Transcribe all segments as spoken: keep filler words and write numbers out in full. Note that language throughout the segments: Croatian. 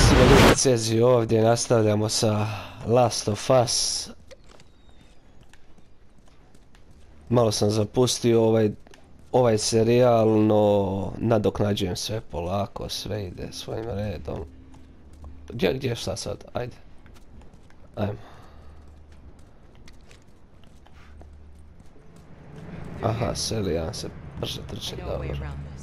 svima ljudi, Cezi ovdje, nastavljamo sa Last of Us. Malo sam zapustio ovaj, ovaj serijal, no nadoknađujem sve polako, sve ide svojim redom. Gdje, gdje šta sad? Ajde. Ajmo. Aha, Selijan se brže trče, dobro.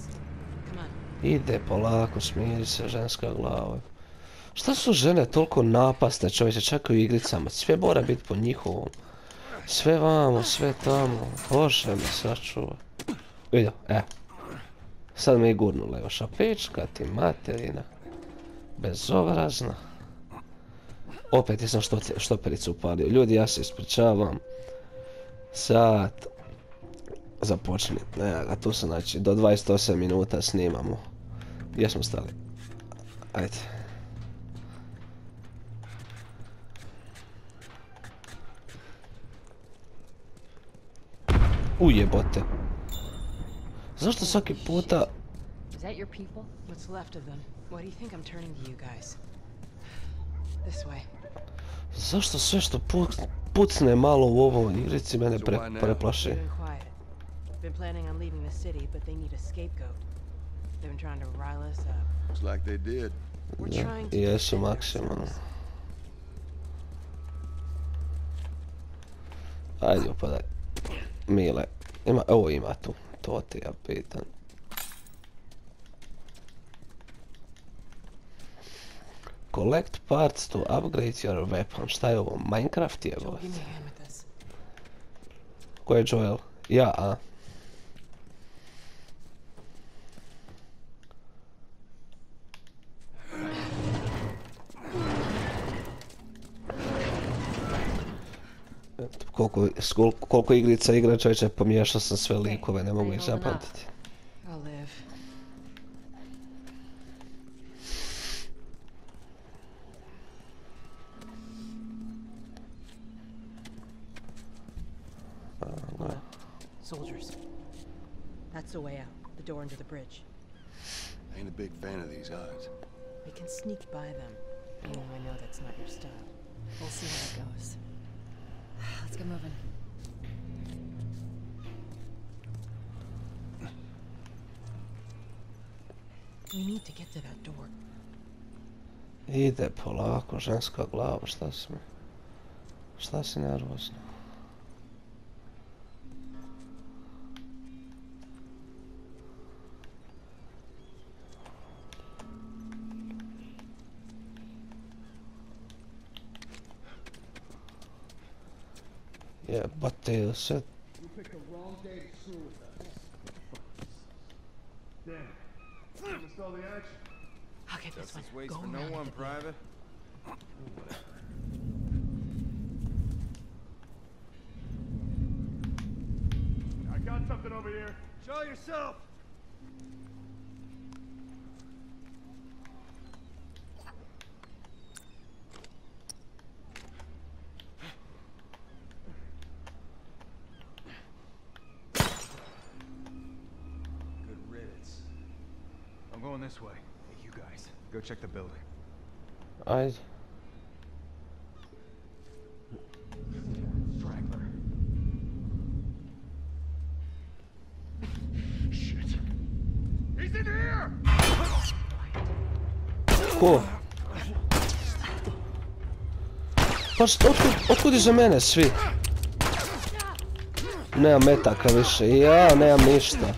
Ide polako, smiri se ženska glava. Šta su žene toliko napasne, čovječe, čak i u igricama, sve mora biti po njihovom. Sve vamo, sve tamo, Bože me sačuva. Vidio, evo. Sad me i gurnula još, a pička ti materina. Bezobrazna. Opet jesam štopericu upalio. Ljudi, ja se ispričavam. Sad započni. Evo ga, tu sam, znači, do dvadeset osam minuta snimamo. Gdje smo stali? Ajde. Ujebote. Zašto svaki puta... Is that your people? What's left of them? Why do you think I'm turning to you guys? This way. Zašto sve što pucne malo u ovoj igrici mene preplaši? Been planning on leaving the city, but they need a scapegoat. They've been trying to rile us up. Looks like they did. We're trying to Jesu maksimalno. Ajde, upadaj. Mile. Ima, ovo ima tu. To ti ja pitan. Collect parts to upgrade your weapon. Šta je ovo? Minecraft je ovo? Ko je Joel? Ja, a? Koliko, koliko igrica igra, čovječe, pomiješao sam sve likove, ne mogu ih zapamtiti. Soldiers. That's the way out. The door into the bridge. Ain't a big fan of these odds. We can sneak by them. Even though I know that's not your style. We'll see how it goes. Let's get moving. We need to get to that door. Ide polako, ženska glava, šta si mi? Šta si nervozno? Jebate, ili sve... I'll get this one. Go around. I got something over here. Show yourself. I'm going this way. Hey, you guys, go check the building. Eyes. Straggler. Shit. He's in here! Ko? Pa što, otkud, otkud iza mene svi? Nemam metaka više, ja nemam ništa.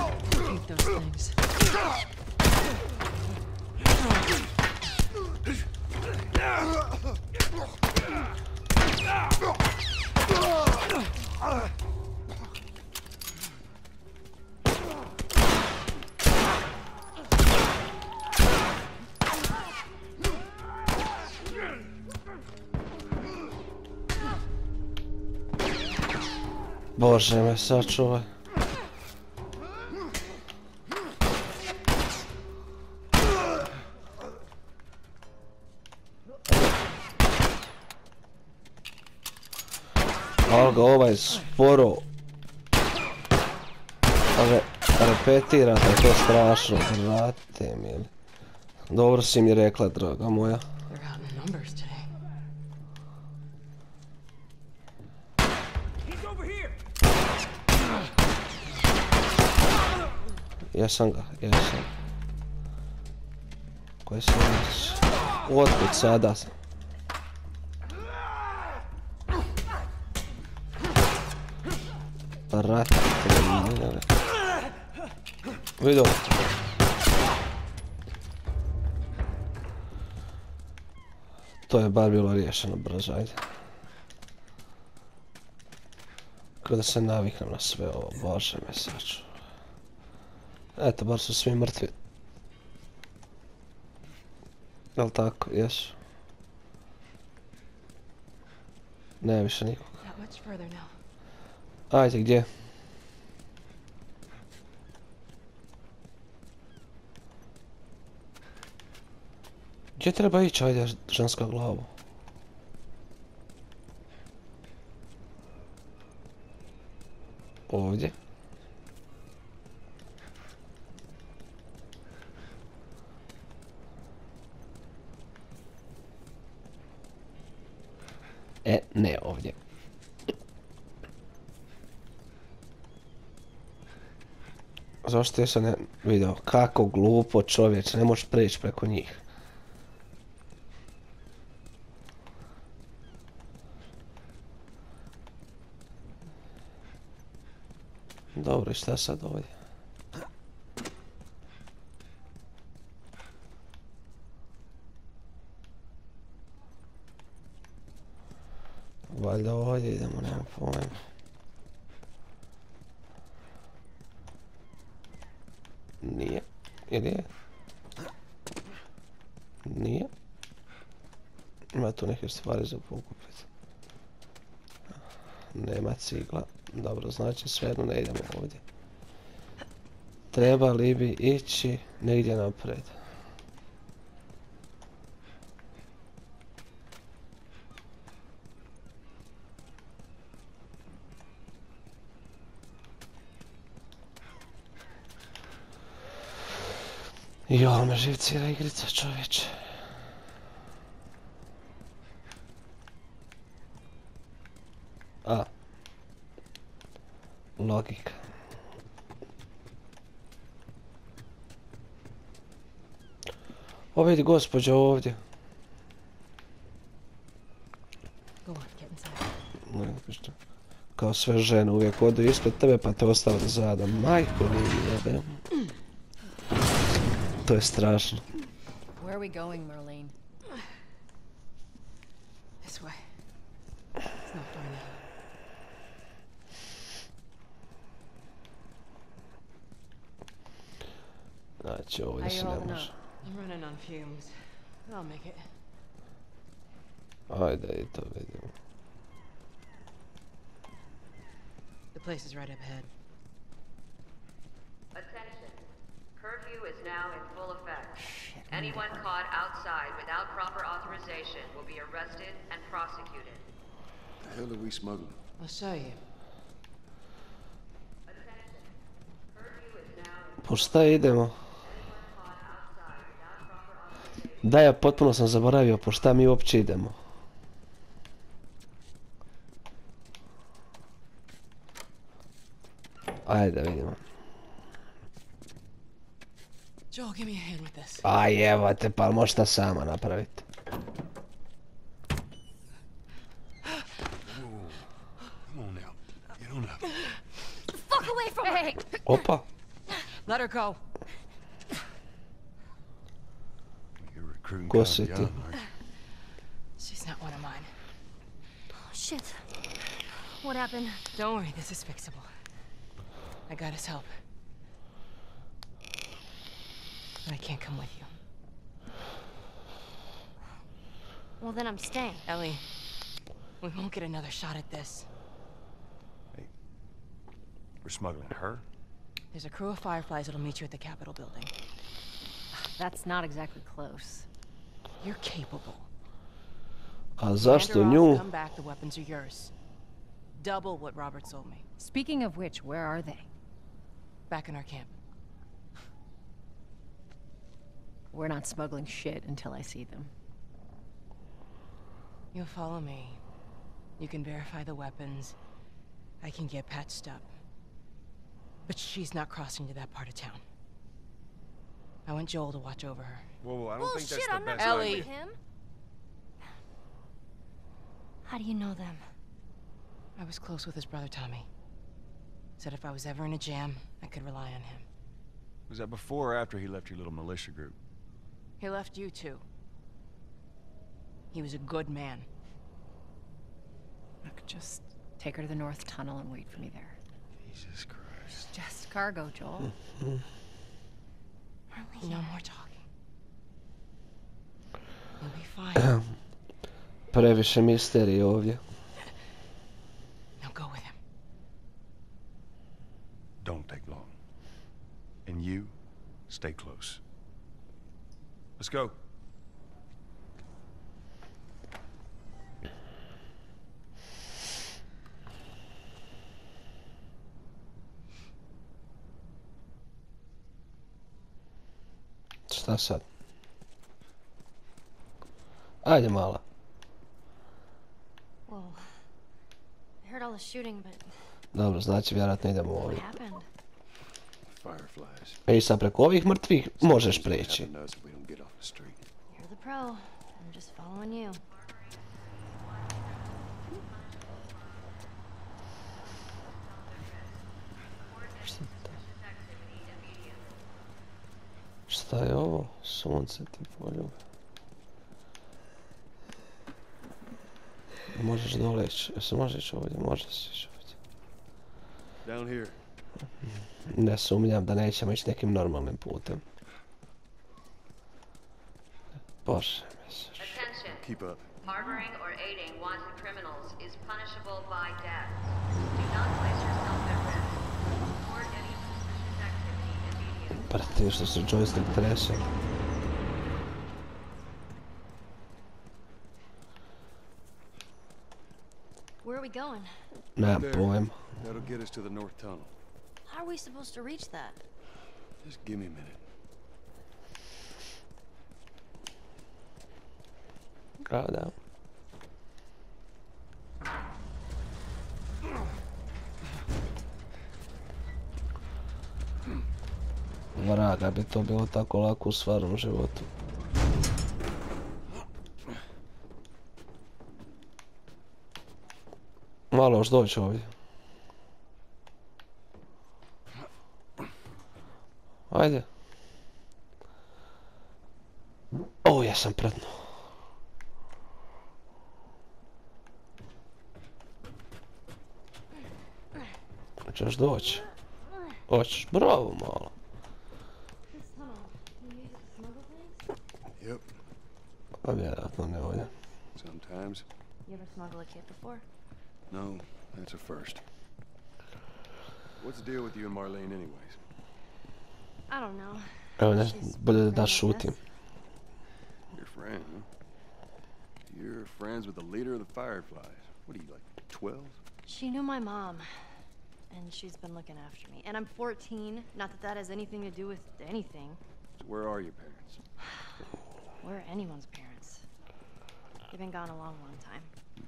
Bože me sačuvaj. Ali ga ovaj sporo re, repetira, da je to strašno, vrate mi. Dobro si mi rekla, draga moja. They're out in numbers today. He's over here! Jesam ga, jesam. Koje se već... Otkud sada? Brate, vidio. To je bar bilo riješeno brzo, ajde. Kako da se naviknem na sve ovo, bože me saču. Eto, bar su svi mrtvi. Jel' tako? Jesu. Ne više nikog. Not much further now. Ajde, gdje? Gdje treba ići, ajde, ženska glava? Ovdje. E, ne ovdje. Zašto ja sam ne vidio? Kako glupo čovječe, ne možeš preći preko njih. Dobro, i šta sad ovdje? Valjda ovdje idemo, nemam pojma. Nije. Ili je? Nije. Ima tu neke stvari za pokupiti. Nema cigla. Dobro, znači svejedno ne idemo ovdje. Trebali bi ići negdje napred. Jo, me živcira igrica, čovječe. A. Logika. O, vidi gospođa ovdje. Go on, get inside. Ne, ništa. Kao sve žene uvijek odu ispred tebe pa te ostave zadom. Majko li jebe. To je strašno. Where are we going, Marlene? This way. It's not far now. Znači, ovdje How se you ne holding može. up? I'm running on fumes. I'll make it. Ajde, i to vidimo. The place is right up ahead. Attention. Curfew is now in full effect. Anyone caught outside without proper authorization will be arrested and prosecuted. The hell are we smuggling? I'll show you. Attention. Curfew is now in Po šta idemo? caught outside without proper authorization. Da, ja potpuno sam zaboravio po šta mi uopće idemo. Ajde, vidimo. Joel, give me a hand with this. Aj, evo te, pa možeš šta sama napraviti. Come on now. Get on up. Fuck away from her! Opa. Let her go. You're recruiting Ko Gotti si ti? Island, aren't you? She's not one of mine. Oh, shit. What happened? Don't worry, this is fixable. I got his help. But I can't come with you. Well, then I'm staying. Ellie, we won't get another shot at this. We're smuggling her? There's a crew of Fireflies that'll meet you at the Capitol building. That's not exactly close. You're capable. A zašto Hand her nju? off, come back, the weapons are yours. Double what Robert sold me. Speaking of which, where are they? Back in our camp. we're not smuggling shit until I see them. You'll follow me. You can verify the weapons. I can get patched up. But she's not crossing to that part of town. I want Joel to watch over her. Whoa, whoa, I don't think Bullshit, that's the I'm not best Ellie. idea. with him. How do you know them? I was close with his brother Tommy. Said if I was ever in a jam, I could rely on him. Was that before or after he left your little militia group? He left you too. He was a good man. Look, just take her to the North Tunnel and wait for me there. Jesus Christ. Just cargo, Joel. No more talking. You'll be fine. Previše misterije ovdje. Now go with him. Don't take long. And you, stay close. Let's go. Šta sad? Ajde mala. Whoa. I heard all the shooting, but Dobro, znači vjerojatno idemo what ovdje. happened? Fireflies. I sad preko ovih mrtvih možeš preći. Happen to us if we don't get off the street. You're the pro. I'm just following you. Šta je ovo? Sunce ti poljube. Možeš dole ići. Jesi možeš ići ovdje? Možeš ići ovdje. Down here. Ne sumnjam da nećemo ići nekim normalnim putem. Bože mi se. Attention. Keep up. Harboring or aiding wanted criminals is punishable by death. Do not place yourself at risk. Report any suspicious activity immediately. Prti što se joystick trese. Where are we going? Nemam There. pojma. That'll get us to the north tunnel. How are we supposed to reach that? Just give me a minute. A, da. Vraga bi to bilo tako lako u stvarnom životu. Malo još doći ovdje. Ajde. O, ja sam prdno. Hoćeš doći? Hoćeš, bravo malo. Yep. A vjerojatno ne ovdje. Sometimes. You ever smuggle a kid before? No, that's a first. What's the deal with you and Marlene anyways? I don't know. Evo ne, She's bolje da friend, I šutim. guess. Your friend, huh? You're friends with the leader of the Fireflies. What are you, like, twelve? She knew my mom, and she's been looking after me. And I'm fourteen. Not that that has anything to do with anything. So where are your parents? Where are anyone's parents? They've been gone a long, long time.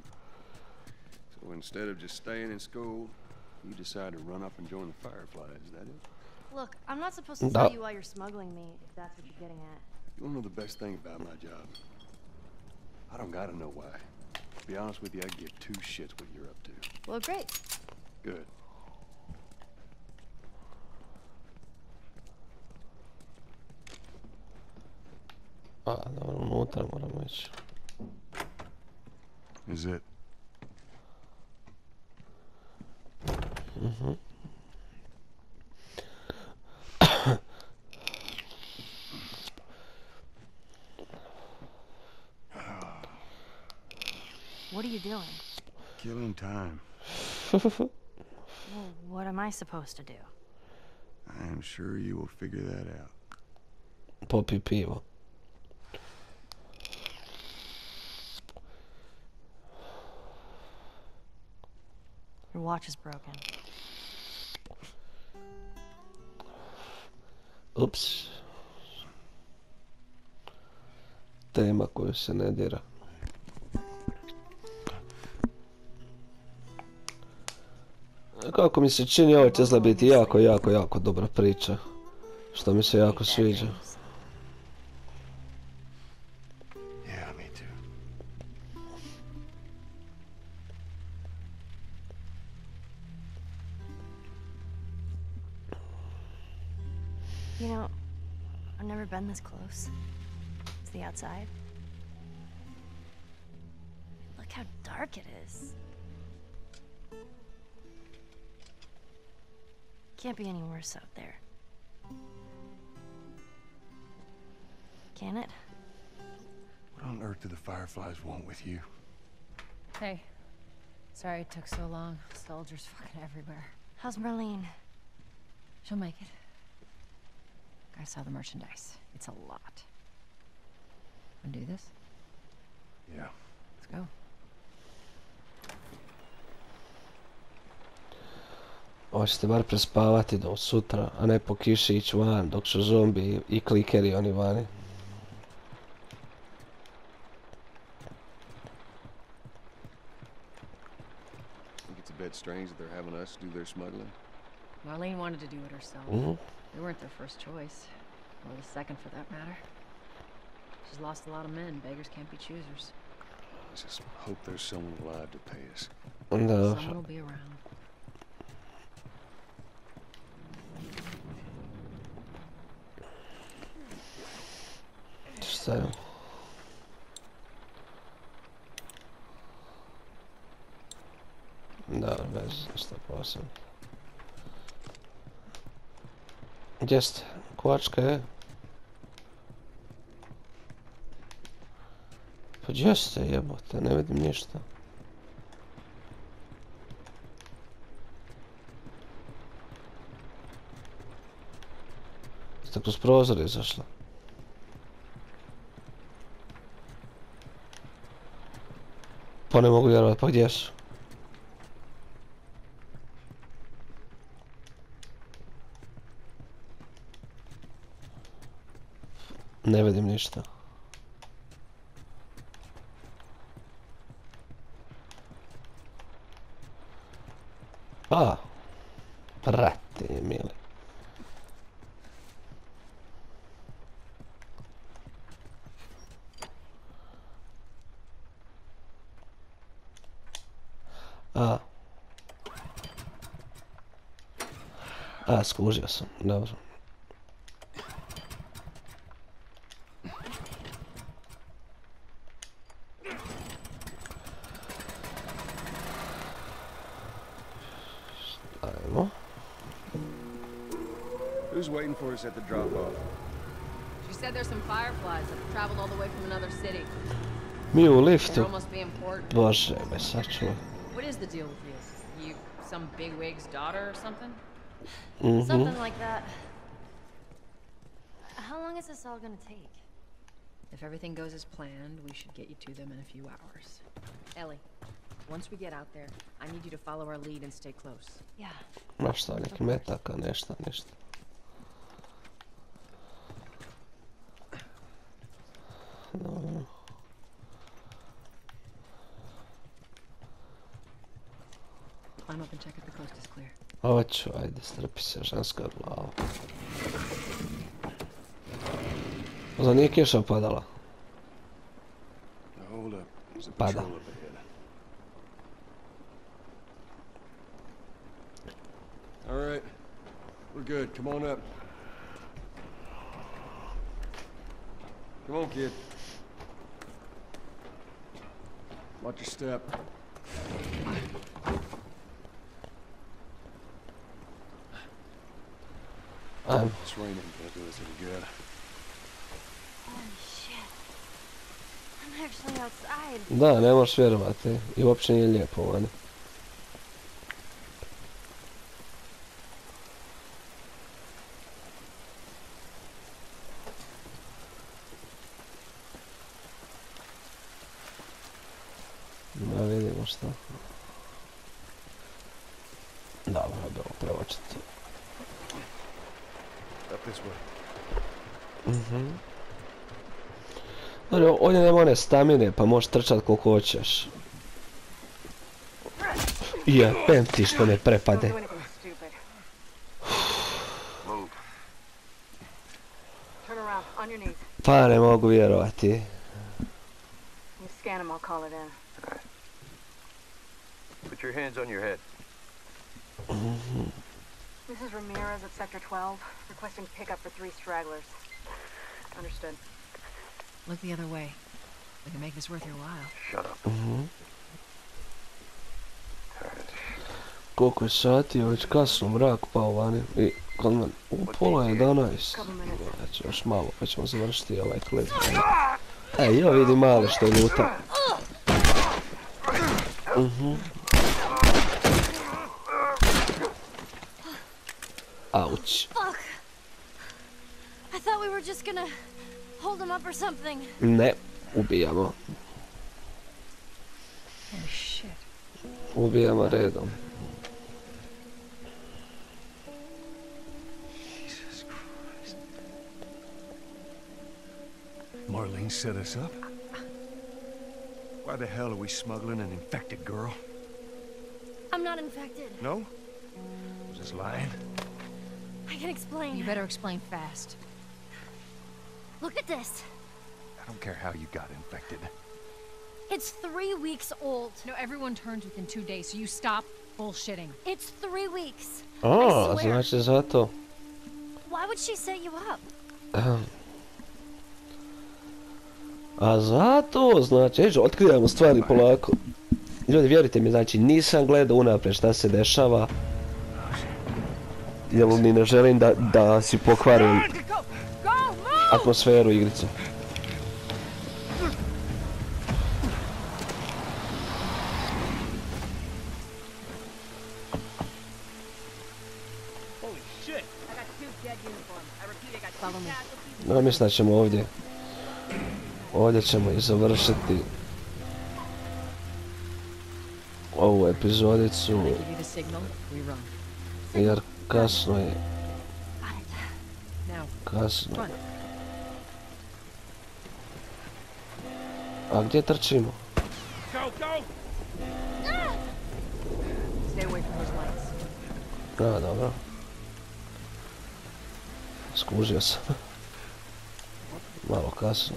So instead of just staying in school, you decide to run up and join the Fireflies, is that it? Look, I'm not supposed to Da. tell you why you're smuggling me, if that's what you're getting at. You wanna know the best thing about my job? I don't gotta know why. To be honest with you, I give two shits what you're up to. Well, great. Good. A, dobro, unutra moramo ići. Is it? Mhm. What are you doing? Killing time. Well, what am I supposed to do? I am sure you will figure that out. Popi pivo. Your watch is broken. Ups. tema koju se ne dira. Kako mi se čini, ovo će izgleda biti jako, jako, jako dobra priča. Što mi se jako sviđa. Yeah, me too. You know, I've never been this close to the outside. Look how dark it is. Can't be any worse out there. Can it? What on earth do the Fireflies want with you? Hey. Sorry it took so long. Soldiers fucking everywhere. How's Marlene? She'll make it. I saw the merchandise. It's a lot. Wanna do this? Yeah. Let's go. Hoćete bar prespavati do sutra, a ne po kiši ići van dok su zombi i klikeri oni vani. Think it's a bit strange that they're having us do their smuggling? Marlene wanted to do it herself. Mhm. We weren't their first choice. Or the second for that matter. She's lost a lot of men. Beggars can't be choosers. I just hope there's someone alive to pay us. Da, Someone will be around. šta je? Da, bez ništa posebno. Gdje ste? Kovačka je? Pa gdje ste jebote? Ne vidim ništa. Ste kroz prozor izašla? Pa ne mogu vjerovati, pa gdje su? Ne vidim ništa. A, prati mili. A. A, skužio sam, dobro. Ajmo. Who's waiting for us at the drop-off? She said there's some fireflies that have traveled all the way from another city. Mi u They're liftu. almost being important. Bože me sačuvaj. What is the deal with you? You some bigwig's daughter or something? Mhm. Something like that. How long is this all gonna take? If everything goes as planned, we should get you to them in a few hours. Ellie, once we get out there, I need you to follow our lead and stay close. Yeah. Ma šta, neki metaka, nešto, ništa. Dobro. Climb up and check if the coast is clear. Hoću, ajde, strpi se, ženska glava. Za nije kiša padala. Now, hold up. There's a Pada. patrol up ahead. All right. We're good. Come on up. Come on, kid. Watch your step. Ajmo. It's raining. Can't do us any good. Holy shit. I'm actually outside. Da, ne možeš vjerovati. I uopće nije lijepo vani. Da vidimo šta. Dobro, dobro, treba će to. Up this way. Mhm. Dobro, ovdje nema one stamine, pa možeš trčat koliko hoćeš. Jebem ti što me prepade. Pa ne mogu vjerovati. Put your hands on your head. This is Ramirez at Sector twelve, requesting pickup for three stragglers. Understood. Look the other way. We can make this worth your while. Shut up. Mhm. Alright. Koliko je sati, je već kasno mrak pao vani. I kod mene, u pola jedanaest. Znači još malo pa ćemo završiti ovaj klip. Ej, jo vidi mali što je luta. Mhm. Auć. Fuck! I thought we were just gonna hold him up or something. Ne, ubijamo. Oh shit. Ubijamo redom. Jesus Christ. Marlene set us up? Why the hell are we smuggling an infected girl? I'm not infected. No? Was this lying? I can explain. You better explain fast. Look at this. I don't care how you got infected. It's three weeks old. No, everyone turns within two days, so you stop bullshitting. It's three weeks. A, znači zato. Why would she set you up? A zato, znači, eđe, otkrivamo stvari polako. Ljudi, vjerujte mi, znači, nisam gledao unaprijed šta se dešava. Jer ni ne želim da, da si pokvarim atmosferu igrice. No, mislim da ćemo ovdje. Ovdje ćemo i završiti ovu epizodicu. Jer kasno je. Kasno. A gdje trčimo? A, dobro. Skužio sam. Malo kasno.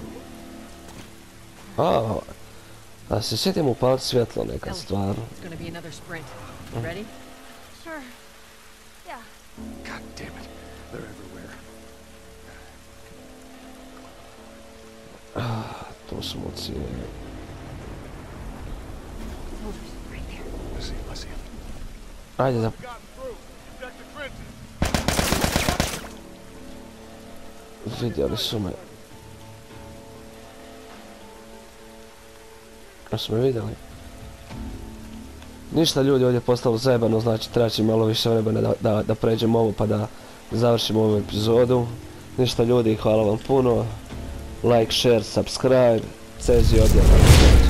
A, a se sjetim upaliti svjetlo nekad stvarno. Sure. Yeah. God damn it. They're everywhere. Ah, to su mocije. Let's see, let's see. Ajde da... Vidjeli su me. Jesu me vidjeli? Ništa, ljudi, ovdje je postalo zajebano, znači treba će malo više vremena da, da, da pređemo ovo pa da završimo ovu epizodu. Ništa, ljudi, hvala vam puno. Like, share, subscribe, cezi odjela.